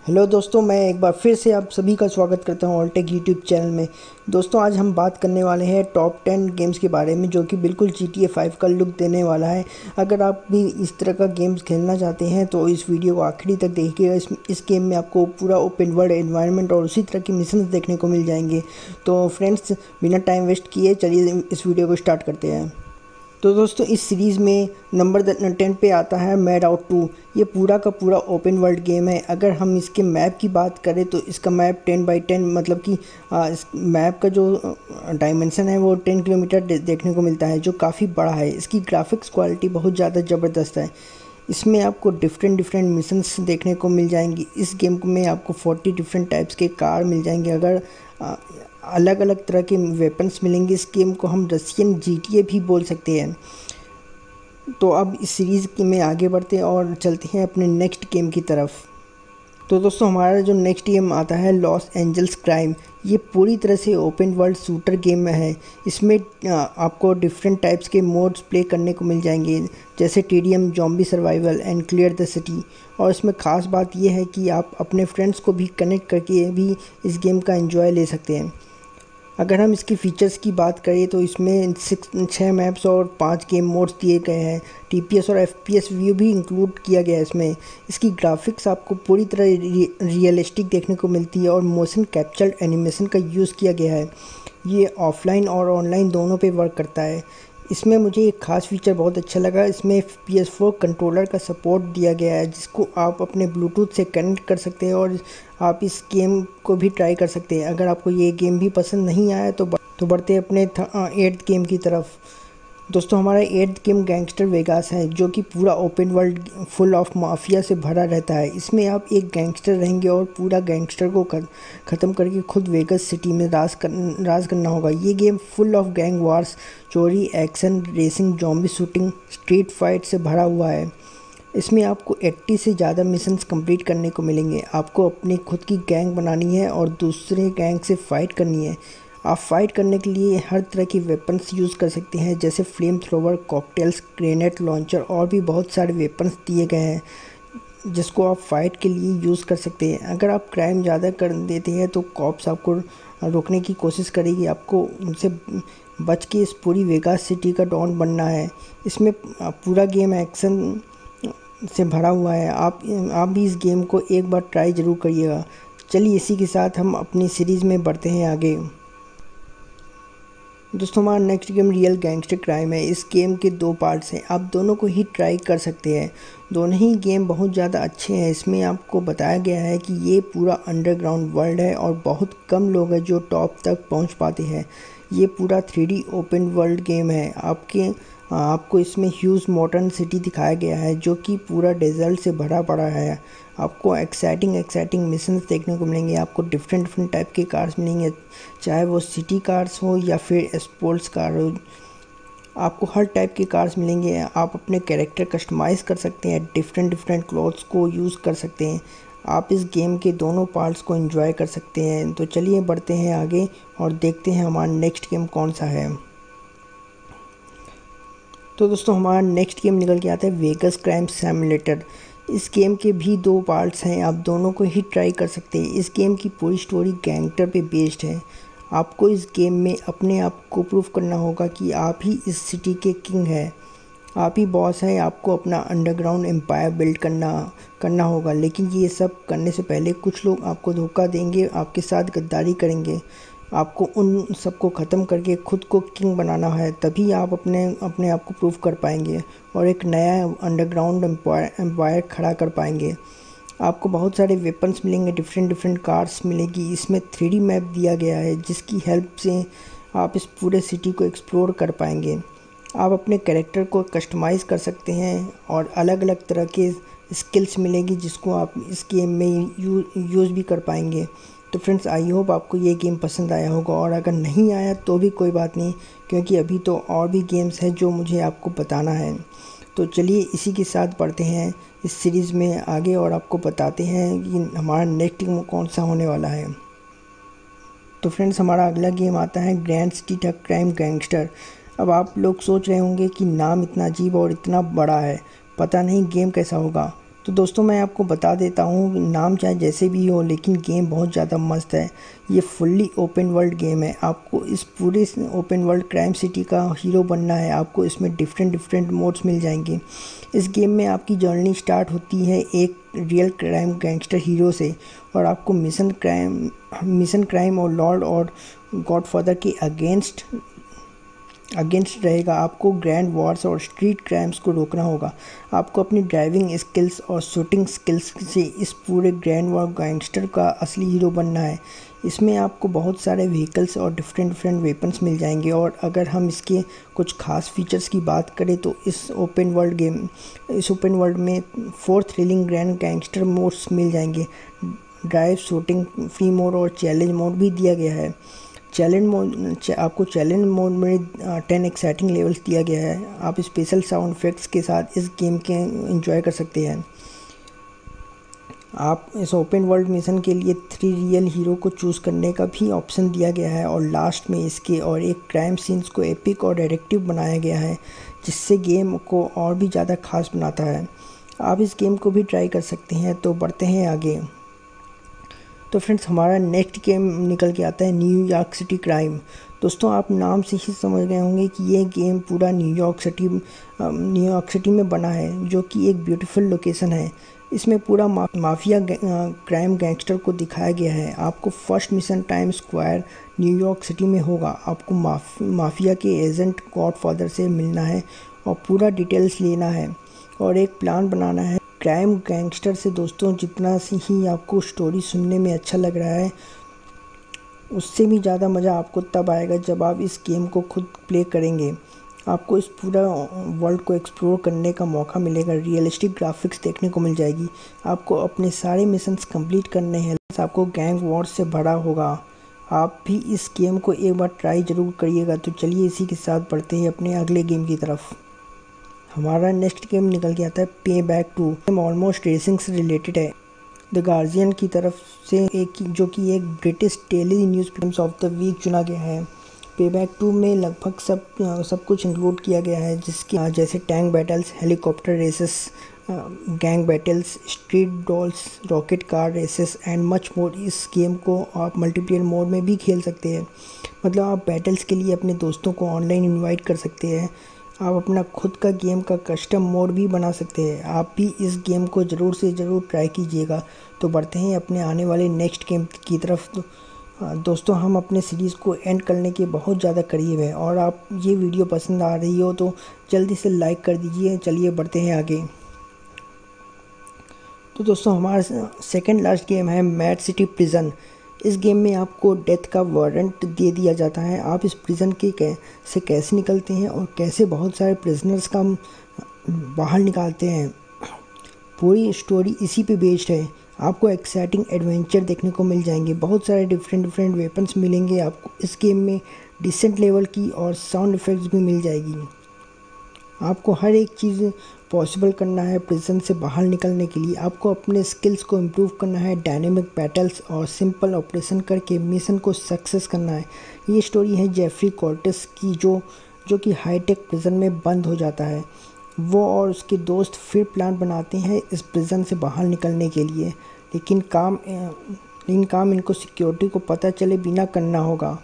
Hello दोस्तों, मैं एक बार फिर से आप सभी का स्वागत करता हूं ऑलटेक यूट्यूब चैनल में। दोस्तों, आज हम बात करने वाले हैं टॉप 10 गेम्स के बारे में, जो कि बिल्कुल GTA 5 का लुक देने वाला है। अगर आप भी इस तरह का गेम्स खेलना चाहते हैं तो इस वीडियो को आखिरी तक देखिएगा। इस गेम में आपको पूरा ओपन वर्ल्ड एनवायरनमेंट और उसी तरह के मिशंस देखने को मिल जाएंगे। तो फ्रेंड्स, बिना टाइम वेस्ट किए चलिए इस वीडियो को स्टार्ट करते हैं। तो दोस्तों, इस सीरीज़ में नंबर 10 पे आता है मैड आउट 2। ये पूरा का पूरा ओपन वर्ल्ड गेम है। अगर हम इसके मैप की बात करें तो इसका मैप 10x10 मतलब कि इस मैप का जो डायमेंशन है वो 10 किलोमीटर देखने को मिलता है, जो काफ़ी बड़ा है। इसकी ग्राफिक्स क्वालिटी बहुत ज़्यादा ज़बरदस्त है। इसमें आपको डिफरेंट मिशंस देखने को मिल जाएंगी। इस गेम में आपको 40 डिफरेंट टाइप्स के कार मिल जाएंगे। अगर अलग अलग तरह के वेपन्स मिलेंगे। इस गेम को हम रशियन GTA भी बोल सकते हैं। तो अब इस सीरीज़ में आगे बढ़ते हैं और चलते हैं अपने नेक्स्ट गेम की तरफ। तो दोस्तों, हमारा जो नेक्स्ट गेम आता है लॉस एंजल्स क्राइम। ये पूरी तरह से ओपन वर्ल्ड शूटर गेम में है। इसमें आपको डिफरेंट टाइप्स के मोड्स प्ले करने को मिल जाएंगे, जैसे TDM, zombie survival and clear the city. और इसमें ख़ास बात यह है कि आप अपने फ्रेंड्स को भी कनेक्ट करके भी इस गेम का एंजॉय ले सकते हैं। अगर हम इसकी फ़ीचर्स की बात करें तो इसमें 6 मैप्स और 5 गेम मोड्स दिए गए हैं। TPS और FPS व्यू भी इंक्लूड किया गया है इसमें। इसकी ग्राफिक्स आपको पूरी तरह रियलिस्टिक देखने को मिलती है और मोशन कैप्चर्ड एनिमेशन का यूज़ किया गया है। ये ऑफलाइन और ऑनलाइन दोनों पे वर्क करता है। इसमें मुझे एक ख़ास फीचर बहुत अच्छा लगा। इसमें PS4 कंट्रोलर का सपोर्ट दिया गया है, जिसको आप अपने ब्लूटूथ से कनेक्ट कर सकते हैं और आप इस गेम को भी ट्राई कर सकते हैं। अगर आपको ये गेम भी पसंद नहीं आया तो बढ़ते अपने 8th गेम की तरफ। दोस्तों, हमारा 8th गेम गैंगस्टर वेगास है, जो कि पूरा open world full of mafia से भरा रहता है। इसमें आप एक गैंगस्टर रहेंगे और पूरा गैंगस्टर को ख़त्म करके खुद वेगास सिटी में राज करना होगा। ये game full of gang wars, चोरी, action, racing, zombie shooting, street fight से भरा हुआ है। इसमें आपको 80 से ज़्यादा मिशंस कंप्लीट करने को मिलेंगे। आपको अपनी खुद की गैंग बनानी है और दूसरे गैंग से फ़ाइट करनी है। आप फाइट करने के लिए हर तरह की वेपन्स यूज़ कर सकते हैं, जैसे flamethrower, cocktails, grenade launcher और भी बहुत सारे वेपन्स दिए गए हैं, जिसको आप फाइट के लिए यूज़ कर सकते हैं। अगर आप क्राइम ज़्यादा कर देते हैं तो कॉप्स आपको रोकने की कोशिश करेगी। आपको उनसे बच के इस पूरी वेगास सिटी का डॉन बनना है। इसमें पूरा गेम एक्शन से भरा हुआ है। आप भी इस गेम को एक बार ट्राई ज़रूर करिएगा। चलिए, इसी के साथ हम अपनी सीरीज़ में बढ़ते हैं आगे। दोस्तों, हमारा next game real gangster crime है। इस गेम के 2 पार्ट्स हैं। आप दोनों को ही ट्राई कर सकते हैं। दोनों ही गेम बहुत ज़्यादा अच्छे हैं। इसमें आपको बताया गया है कि ये पूरा अंडरग्राउंड वर्ल्ड है और बहुत कम लोग हैं जो टॉप तक पहुंच पाते हैं। ये पूरा 3D ओपन वर्ल्ड गेम है। आपको इसमें ह्यूज मॉडर्न सिटी दिखाया गया है, जो कि पूरा डेजर्ट से भरा पड़ा है। आपको एक्साइटिंग मिशंस देखने को मिलेंगे। आपको डिफरेंट टाइप के कार्स मिलेंगे, चाहे वो सिटी कार्स हो या फिर स्पोर्ट्स कार हो। आपको हर टाइप के कार्स मिलेंगे। आप अपने कैरेक्टर कस्टमाइज़ कर सकते हैं, डिफरेंट क्लॉथ्स को यूज़ कर सकते हैं। आप इस गेम के दोनों पार्ट्स को एंजॉय कर सकते हैं। तो चलिए बढ़ते हैं आगे और देखते हैं हमारा नेक्स्ट गेम कौन सा है। तो दोस्तों, हमारा नेक्स्ट गेम निकल के आता है वेगस क्राइम सिमुलेटर। इस गेम के भी 2 पार्ट्स हैं। आप दोनों को ही ट्राई कर सकते हैं। इस गेम की पूरी स्टोरी गैंगस्टर पे बेस्ड है। आपको इस गेम में अपने आप को प्रूव करना होगा कि आप ही इस सिटी के किंग हैं, आप ही बॉस हैं। आपको अपना अंडरग्राउंड एम्पायर बिल्ड करना होगा। लेकिन ये सब करने से पहले कुछ लोग आपको धोखा देंगे, आपके साथ गद्दारी करेंगे। आपको उन सबको ख़त्म करके खुद को किंग बनाना है, तभी आप अपने आप को प्रूव कर पाएंगे और एक नया अंडरग्राउंड एम्पायर खड़ा कर पाएंगे। आपको बहुत सारे वेपन्स मिलेंगे, डिफरेंट कार्स मिलेगी। इसमें 3D मैप दिया गया है, जिसकी हेल्प से आप इस पूरे सिटी को एक्सप्लोर कर पाएंगे। आप अपने कैरेक्टर को कस्टमाइज़ कर सकते हैं और अलग अलग तरह के स्किल्स मिलेगी, जिसको आप इस गेम में यूज़ भी कर पाएंगे। तो फ्रेंड्स, आई होप आपको ये गेम पसंद आया होगा, और अगर नहीं आया तो भी कोई बात नहीं, क्योंकि अभी तो और भी गेम्स हैं जो मुझे आपको बताना है। तो चलिए इसी के साथ बढ़ते हैं इस सीरीज़ में आगे और आपको बताते हैं कि हमारा नेक्स्ट गेम कौन सा होने वाला है। तो फ्रेंड्स, हमारा अगला गेम आता है ग्रैंड सिटी क्राइम गैंगस्टर। अब आप लोग सोच रहे होंगे कि नाम इतना अजीब और इतना बड़ा है, पता नहीं गेम कैसा होगा। तो दोस्तों मैं आपको बता देता हूँ, नाम चाहे जैसे भी हो लेकिन गेम बहुत ज़्यादा मस्त है। ये फुल्ली ओपन वर्ल्ड गेम है। आपको इस पूरे ओपन वर्ल्ड क्राइम सिटी का हीरो बनना है। आपको इसमें डिफरेंट मोड्स मिल जाएंगे। इस गेम में आपकी जर्नी स्टार्ट होती है एक रियल क्राइम गैंगस्टर हीरो से, और आपको मिशन क्राइम और लॉर्ड और गॉडफादर के अगेंस्ट रहेगा। आपको ग्रैंड वॉर्स और स्ट्रीट क्राइम्स को रोकना होगा। आपको अपनी ड्राइविंग स्किल्स और शूटिंग स्किल्स से इस पूरे ग्रैंड वॉर गैंगस्टर का असली हीरो बनना है। इसमें आपको बहुत सारे व्हीकल्स और डिफरेंट वेपन्स मिल जाएंगे। और अगर हम इसके कुछ खास फीचर्स की बात करें तो इस ओपन वर्ल्ड में 4 थ्रिलिंग ग्रैंड गैंगस्टर मोड्स मिल जाएंगे। ड्राइव, शूटिंग, फ्री मोड और चैलेंज मोड भी दिया गया है। आपको चैलेंज मोड में 10 एक्साइटिंग लेवल्स दिया गया है। आप स्पेशल साउंड इफेक्ट्स के साथ इस गेम के एंजॉय कर सकते हैं। आप इस ओपन वर्ल्ड मिशन के लिए 3 रियल हीरो को चूज़ करने का भी ऑप्शन दिया गया है, और लास्ट में इसके और एक क्राइम सीन्स को एपिक और एडिक्टिव बनाया गया है, जिससे गेम को और भी ज़्यादा खास बनाता है। आप इस गेम को भी ट्राई कर सकते हैं। तो बढ़ते हैं आगे। तो फ्रेंड्स, हमारा नेक्स्ट गेम निकल के आता है न्यूयॉर्क सिटी क्राइम। दोस्तों, आप नाम से ही समझ गए होंगे कि ये गेम पूरा न्यूयॉर्क सिटी में बना है, जो कि एक ब्यूटीफुल लोकेशन है। इसमें पूरा माफिया क्राइम गैंगस्टर को दिखाया गया है। आपको first mission Time Square New York City में होगा। आपको माफिया के एजेंट गॉडफादर से मिलना है और पूरा डिटेल्स लेना है और एक प्लान बनाना है क्राइम गैंगस्टर से। दोस्तों, जितना ही आपको स्टोरी सुनने में अच्छा लग रहा है, उससे भी ज़्यादा मज़ा आपको तब आएगा जब आप इस गेम को खुद प्ले करेंगे। आपको इस पूरा वर्ल्ड को एक्सप्लोर करने का मौका मिलेगा। रियलिस्टिक ग्राफिक्स देखने को मिल जाएगी। आपको अपने सारे मिशंस कंप्लीट करने हैं। आपको गैंग वॉर से भरा होगा। आप भी इस गेम को एक बार ट्राई ज़रूर करिएगा। तो चलिए इसी के साथ बढ़ते हैं अपने अगले गेम की तरफ। हमारा नेक्स्ट गेम निकल के आता है pay back 2। Game almost racing से रिलेटेड है। द गार्जियन की तरफ से जो कि एक British daily news games of the week चुना गया है। पे बैक 2 में लगभग सब कुछ इंक्लूड किया गया है, जिसके जैसे tank battles, helicopter races, gang battles, street dolls, rocket car races and much more. इस गेम को आप मल्टीप्लेयर मोड में भी खेल सकते हैं। मतलब आप बैटल्स के लिए अपने दोस्तों को ऑनलाइन इनवाइट कर सकते हैं। आप अपना खुद का गेम का कस्टम मोड भी बना सकते हैं। आप भी इस गेम को ज़रूर से ज़रूर ट्राई कीजिएगा। तो बढ़ते हैं अपने आने वाले नेक्स्ट गेम की तरफ। दोस्तों, हम अपने सीरीज़ को एंड करने के बहुत ज़्यादा करीब हैं, और आप ये वीडियो पसंद आ रही हो तो जल्दी से लाइक कर दीजिए। चलिए बढ़ते हैं आगे। तो दोस्तों, हमारा सेकंड लास्ट गेम है मैड सिटी प्रिजन। इस गेम में आपको डेथ का वारंट दे दिया जाता है। आप इस प्रिजन से कैसे निकलते हैं और कैसे बहुत सारे प्रिजनर्स का बाहर निकालते हैं, पूरी स्टोरी इसी पे बेस्ड है। आपको एक्साइटिंग एडवेंचर देखने को मिल जाएंगे। बहुत सारे डिफरेंट वेपन्स मिलेंगे आपको इस गेम में। डिसेंट लेवल की और साउंड इफ़ेक्ट्स भी मिल जाएगी। आपको हर एक चीज़ पॉसिबल करना है प्रिजन से बाहर निकलने के लिए। आपको अपने स्किल्स को इम्प्रूव करना है, डायनेमिक बैटल्स और सिंपल ऑपरेशन करके मिशन को सक्सेस करना है। ये स्टोरी है जेफरी कॉर्टिस की, जो कि हाईटेक प्रिजन में बंद हो जाता है। वो और उसके दोस्त फिर प्लान बनाते हैं इस प्रिजन से बाहर निकलने के लिए, लेकिन काम इनको सिक्योरिटी को पता चले बिना करना होगा,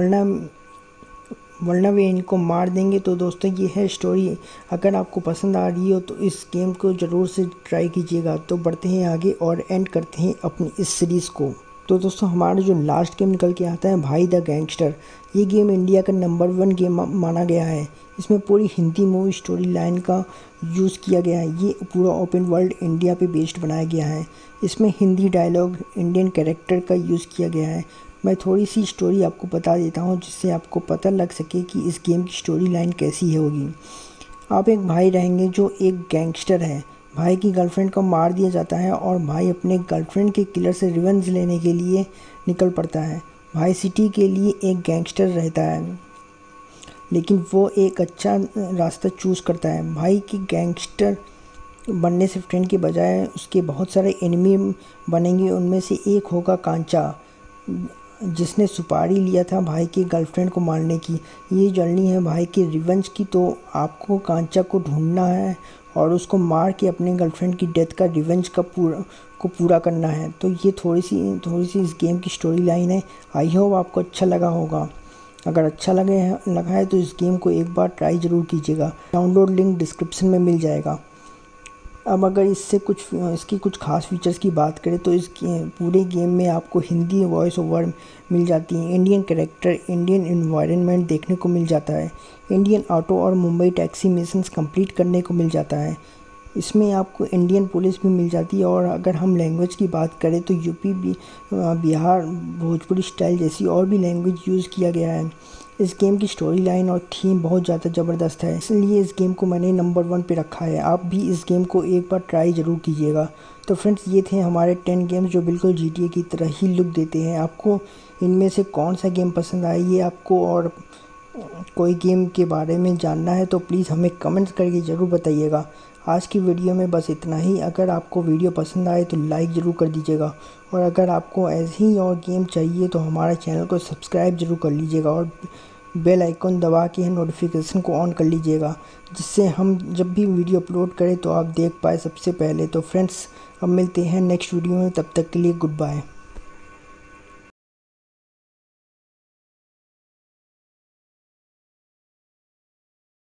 वरना वे इनको मार देंगे। तो दोस्तों, ये है स्टोरी। अगर आपको पसंद आ रही हो तो इस गेम को ज़रूर से ट्राई कीजिएगा। तो बढ़ते हैं आगे और एंड करते हैं अपनी इस सीरीज़ को। तो दोस्तों, हमारा जो लास्ट गेम निकल के आता है भाई द गैंगस्टर। ये गेम इंडिया का नंबर 1 गेम माना गया है। इसमें पूरी हिंदी मूवी स्टोरी लाइन का यूज़ किया गया है। ये पूरा ओपन वर्ल्ड इंडिया पे बेस्ड बनाया गया है। इसमें हिंदी डायलॉग, इंडियन कैरेक्टर का यूज़ किया गया है। मैं थोड़ी सी स्टोरी आपको बता देता हूँ, जिससे आपको पता लग सके कि इस गेम की स्टोरी लाइन कैसी होगी। आप एक भाई रहेंगे जो एक गैंगस्टर है। भाई की गर्लफ्रेंड को मार दिया जाता है और भाई अपने गर्लफ्रेंड के किलर से रिवेंज लेने के लिए निकल पड़ता है। भाई सिटी के लिए एक गैंगस्टर रहता है, लेकिन वो एक अच्छा रास्ता चूज़ करता है। भाई की गैंगस्टर बनने से फ्रेंड के बजाय उसके बहुत सारे एनिमी बनेंगे। उनमें से एक होगा कांचा, जिसने सुपारी लिया था भाई की गर्लफ्रेंड को मारने की। ये जर्नी है भाई के रिवेंज की। तो आपको कांचा को ढूंढना है और उसको मार के अपने गर्लफ्रेंड की डेथ का रिवेंज का पूरा करना है। तो ये थोड़ी सी इस गेम की स्टोरी लाइन है। आई होप आपको अच्छा लगा होगा। अगर अच्छा लगा है तो इस गेम को एक बार ट्राई ज़रूर कीजिएगा। डाउनलोड लिंक डिस्क्रिप्शन में मिल जाएगा। अब अगर इसकी कुछ खास फीचर्स की बात करें तो इस पूरे गेम में आपको हिंदी वॉइस ओवर मिल जाती है, इंडियन कैरेक्टर, इंडियन एनवायरनमेंट देखने को मिल जाता है, इंडियन ऑटो और मुंबई टैक्सी मिशंस कंप्लीट करने को मिल जाता है। इसमें आपको इंडियन पुलिस भी मिल जाती है। और अगर हम लैंग्वेज की बात करें तो यूपी बिहार भोजपुरी स्टाइल जैसी और भी लैंग्वेज यूज़ किया गया है। इस गेम की स्टोरी लाइन और थीम बहुत ज़्यादा ज़बरदस्त है, इसलिए इस गेम को मैंने नंबर 1 पे रखा है। आप भी इस गेम को एक बार ट्राई ज़रूर कीजिएगा। तो फ्रेंड्स, ये थे हमारे 10 गेम्स जो बिल्कुल GTA की तरह ही लुक देते हैं। आपको इनमें से कौन सा गेम पसंद आया, ये आपको और कोई गेम के बारे में जानना है तो प्लीज़ हमें कमेंट्स करके ज़रूर बताइएगा। आज की वीडियो में बस इतना ही। अगर आपको वीडियो पसंद आए तो लाइक ज़रूर कर दीजिएगा, और अगर आपको ऐसे ही और गेम चाहिए तो हमारे चैनल को सब्सक्राइब ज़रूर कर लीजिएगा और बेल आइकन दबा के नोटिफिकेशन को ऑन कर लीजिएगा, जिससे हम जब भी वीडियो अपलोड करें तो आप देख पाए सबसे पहले। तो फ्रेंड्स, अब मिलते हैं नेक्स्ट वीडियो में, तब तक के लिए गुड बाय।